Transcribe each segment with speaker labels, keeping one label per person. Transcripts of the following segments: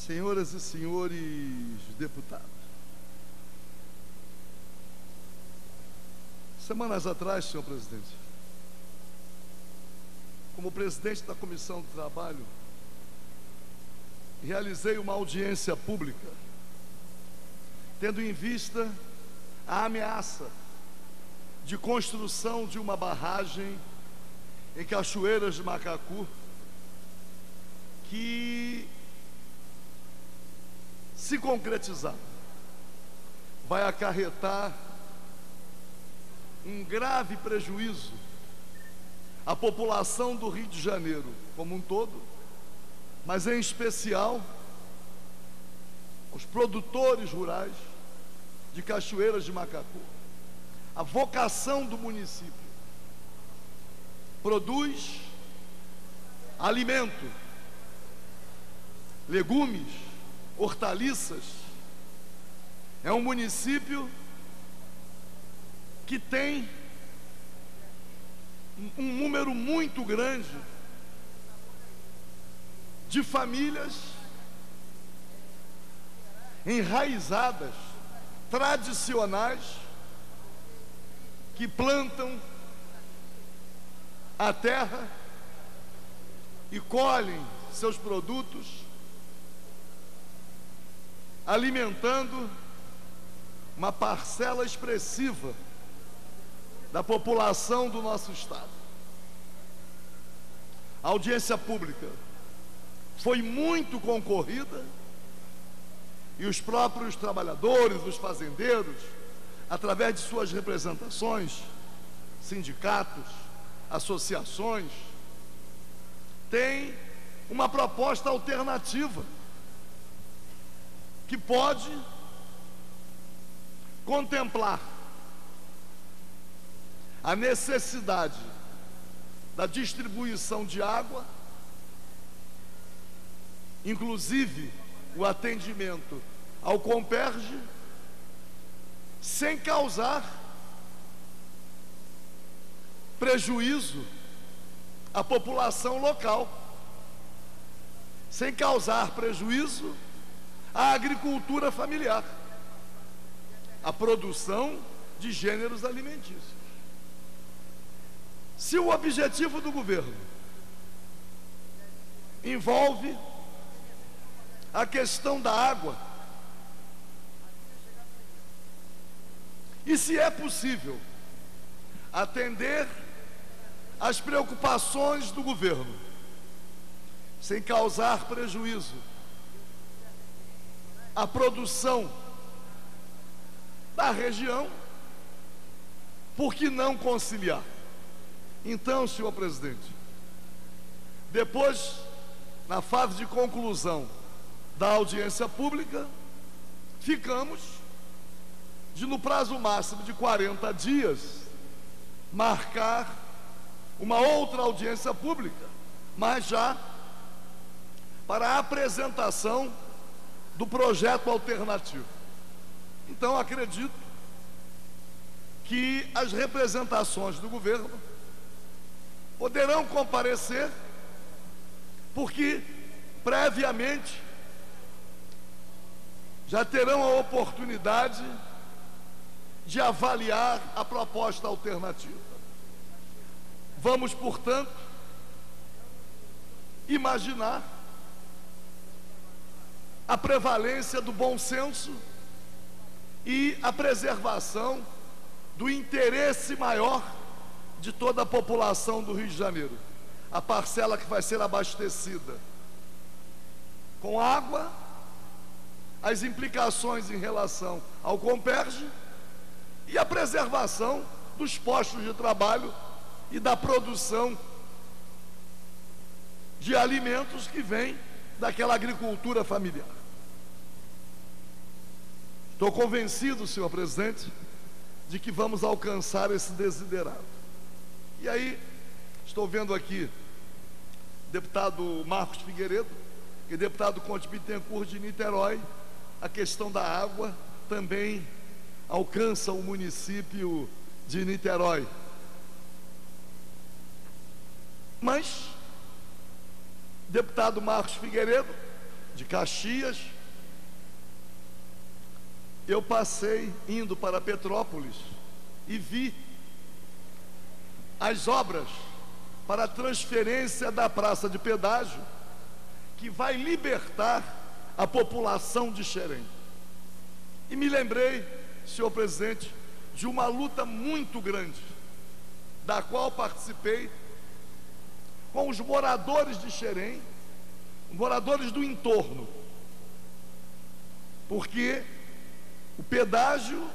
Speaker 1: Senhoras e senhores deputados, semanas atrás, senhor presidente, como presidente da Comissão do Trabalho, realizei uma audiência pública, tendo em vista a ameaça de construção de uma barragem em Cachoeiras de Macacu, que, se concretizar, vai acarretar um grave prejuízo à população do Rio de Janeiro como um todo, mas em especial aos produtores rurais de Cachoeiras de Macacu. A vocação do município produz alimento, legumes, hortaliças. É um município que tem um número muito grande de famílias enraizadas, tradicionais, que plantam a terra e colhem seus produtos, alimentando uma parcela expressiva da população do nosso estado. A audiência pública foi muito concorrida e os próprios trabalhadores, os fazendeiros, através de suas representações, sindicatos, associações, têm uma proposta alternativa que pode contemplar a necessidade da distribuição de água, inclusive o atendimento ao Comperj, sem causar prejuízo à população local, sem causar prejuízo à agricultura familiar, à produção de gêneros alimentícios. Se o objetivo do governo envolve a questão da água, e se é possível atender às preocupações do governo, sem causar prejuízo à produção da região, por que não conciliar? Então, senhor presidente, depois, na fase de conclusão da audiência pública, ficamos de, no prazo máximo de 40 dias, marcar uma outra audiência pública, mas já para a apresentação do projeto alternativo. Então, acredito que as representações do governo poderão comparecer, porque previamente já terão a oportunidade de avaliar a proposta alternativa. Vamos, portanto, imaginar a prevalência do bom senso e a preservação do interesse maior de toda a população do Rio de Janeiro, a parcela que vai ser abastecida com água, as implicações em relação ao Comperj e a preservação dos postos de trabalho e da produção de alimentos que vem daquela agricultura familiar. Estou convencido, senhor presidente, de que vamos alcançar esse desiderado. E aí, estou vendo aqui o deputado Marcos Figueiredo e o deputado Conte Bittencourt de Niterói. A questão da água também alcança o município de Niterói. Mas, deputado Marcos Figueiredo de Caxias, eu passei indo para Petrópolis e vi as obras para a transferência da praça de pedágio, que vai libertar a população de Xerém. E me lembrei, senhor presidente, de uma luta muito grande, da qual participei com os moradores de Xerém, moradores do entorno, porque o pedágio,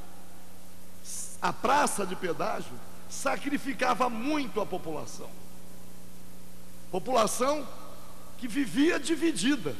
Speaker 1: a praça de pedágio, sacrificava muito a população. População que vivia dividida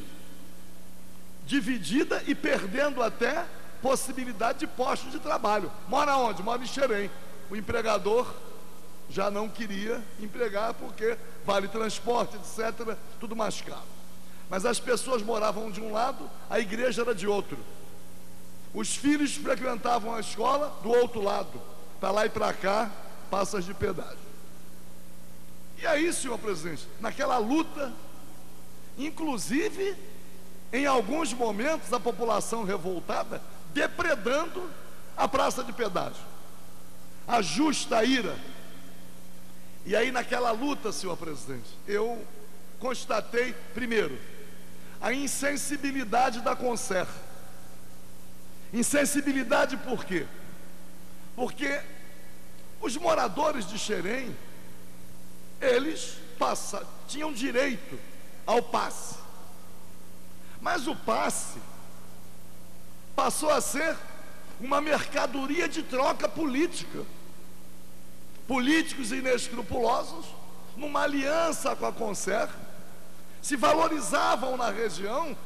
Speaker 1: e perdendo até possibilidade de posto de trabalho. Mora onde? Mora em Xerém. O empregador já não queria empregar porque vale transporte, etc., tudo mais caro. Mas as pessoas moravam de um lado, a igreja era de outro. Os filhos frequentavam a escola do outro lado, para lá e para cá, praças de pedágio. E aí, senhor presidente, naquela luta, inclusive, em alguns momentos, a população revoltada, depredando a praça de pedágio, a justa ira. E aí, naquela luta, senhor presidente, eu constatei, primeiro, a insensibilidade da Concer. Insensibilidade por quê? Porque os moradores de Xerém, eles tinham direito ao passe, mas o passe passou a ser uma mercadoria de troca política. Políticos inescrupulosos, numa aliança com a Concer, se valorizavam na região,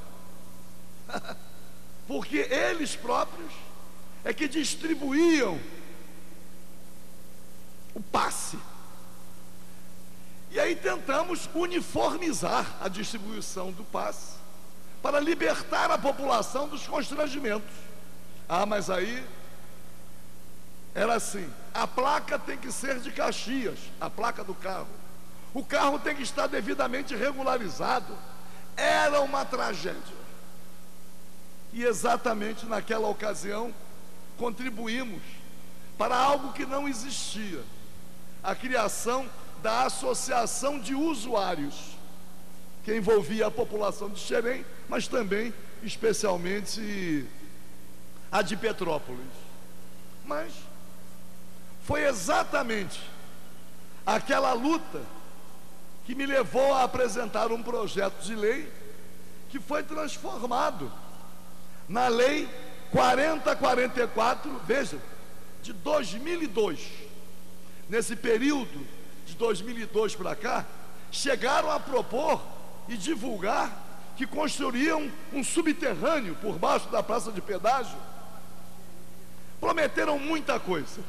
Speaker 1: porque eles próprios é que distribuíam o passe. E aí tentamos uniformizar a distribuição do passe para libertar a população dos constrangimentos. Ah, mas aí era assim: a placa tem que ser de Caxias, a placa do carro. O carro tem que estar devidamente regularizado. Era uma tragédia. E exatamente naquela ocasião contribuímos para algo que não existia: a criação da Associação de Usuários, que envolvia a população de Xerém, mas também, especialmente, a de Petrópolis. Mas foi exatamente aquela luta que me levou a apresentar um projeto de lei que foi transformado na Lei 4044, veja, de 2002. Nesse período de 2002 para cá, chegaram a propor e divulgar que construiriam um subterrâneo por baixo da praça de pedágio. Prometeram muita coisa.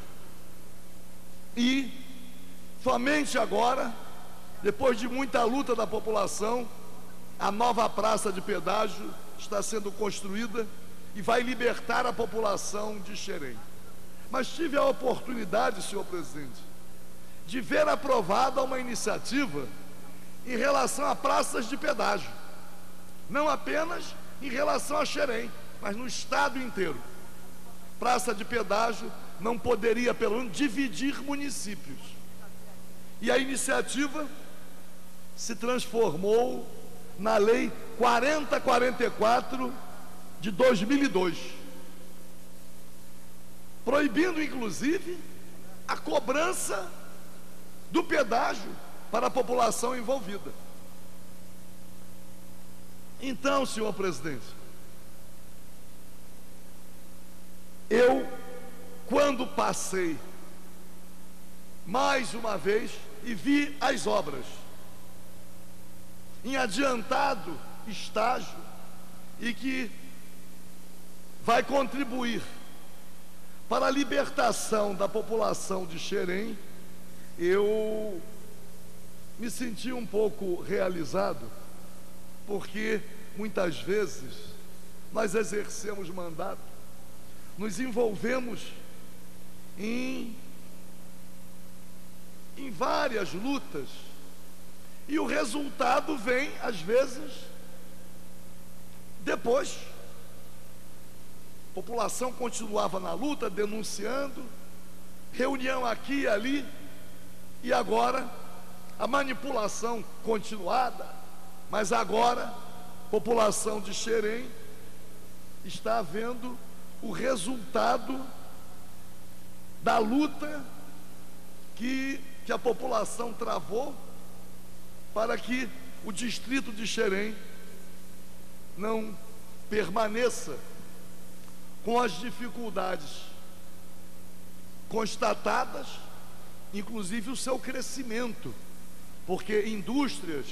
Speaker 1: E somente agora, depois de muita luta da população, a nova praça de pedágio está sendo construída e vai libertar a população de Xerém. Mas tive a oportunidade, senhor presidente, de ver aprovada uma iniciativa em relação a praças de pedágio, não apenas em relação a Xerém, mas no estado inteiro. Praça de pedágio não poderia, pelo menos, dividir municípios. E a iniciativa se transformou na Lei 4044 de 2002, proibindo inclusive a cobrança do pedágio para a população envolvida. Então, senhor presidente, eu, quando passei mais uma vez e vi as obras em adiantado estágio e que vai contribuir para a libertação da população de Xerém, eu me senti um pouco realizado, porque muitas vezes nós exercemos mandato, nos envolvemos em várias lutas, e o resultado vem, às vezes, Depois, a população continuava na luta, denunciando, reunião aqui e ali, e agora a manipulação continuada, mas agora a população de Xerém está vendo o resultado da luta que a população travou para que o distrito de Xerém não permaneça com as dificuldades constatadas, inclusive o seu crescimento, porque indústrias,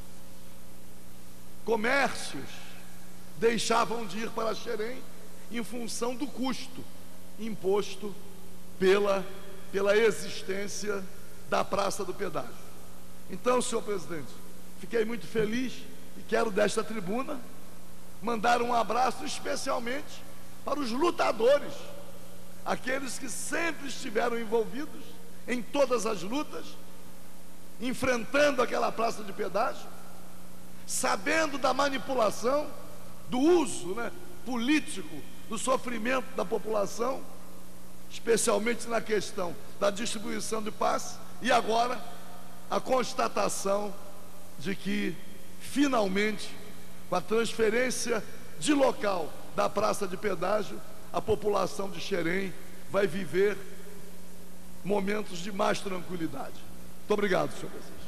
Speaker 1: comércios deixavam de ir para Xerém em função do custo imposto pela existência da Praça do Pedágio. Então, senhor presidente, fiquei muito feliz e quero desta tribuna mandar um abraço especialmente para os lutadores, aqueles que sempre estiveram envolvidos em todas as lutas, enfrentando aquela praça de pedágio, sabendo da manipulação, do uso, político, do sofrimento da população, especialmente na questão da distribuição de passe, e agora a constatação de que finalmente, com a transferência de local da praça de pedágio, a população de Xerém vai viver momentos de mais tranquilidade. Muito obrigado, senhor presidente.